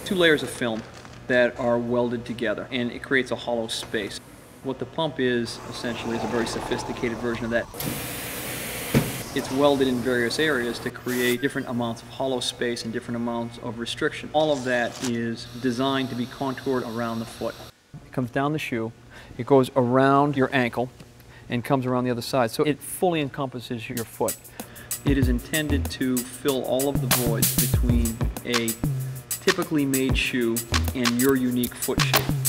two layers of film that are welded together, and it creates a hollow space. What the pump is, essentially, is a very sophisticated version of that. It's welded in various areas to create different amounts of hollow space and different amounts of restriction. All of that is designed to be contoured around the foot. It comes down the shoe, it goes around your ankle, and comes around the other side. So it fully encompasses your foot. It is intended to fill all of the voids between a typically made shoe and your unique foot shape.